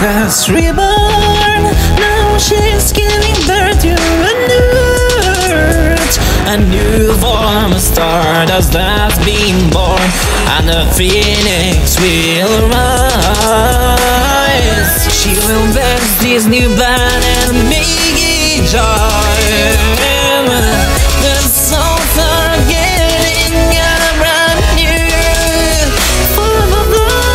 has reborn. Now she's giving birth to a new form of stardust that's been born, and the phoenix will rise. She will bless this new blood and make it joy. The souls are getting a brand new form of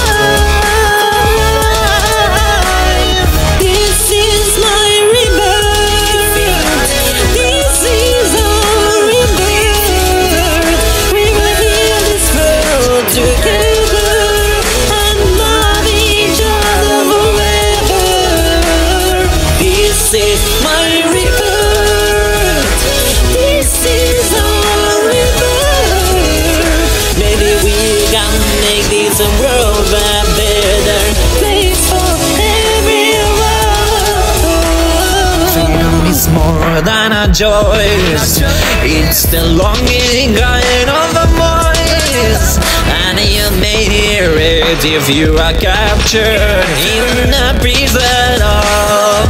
life. This is my rebirth. This is our rebirth. We will heal this world together and love each other forever. This is my rebirth. This is our rebirth. Maybe we can make this a world a better place for everyone. Freedom is more than a choice. It's the longing kind of a voice, and you may hear it if you are captured in a prison of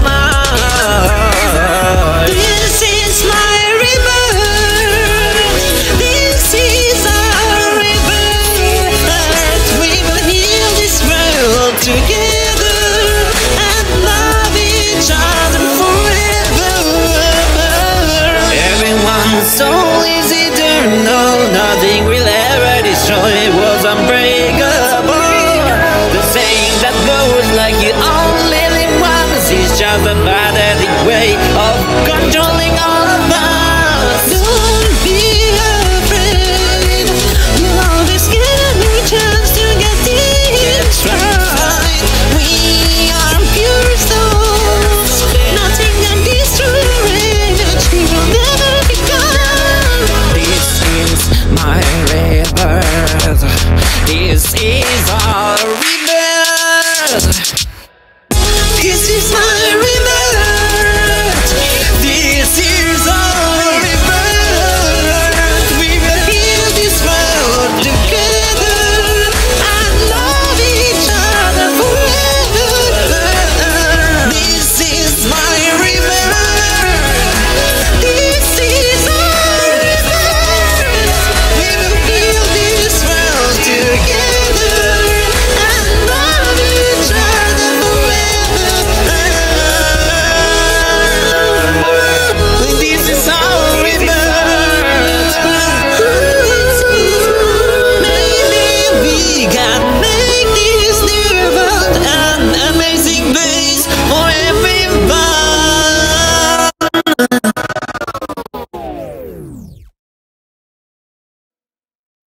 mind. This is my rebirth. This is our rebirth. We will heal this world together and love each other forever. Everyone's soul is eternal. Nothing will ever destroy what's unbreakable. The saying that goes like you only live once is just a pathetic way of controlling all of us. Don't be afraid. You'll always get a new chance to get this right. We are pure souls. Nothing can destroy our energy. Will never be gone. This is my rebirth. This is our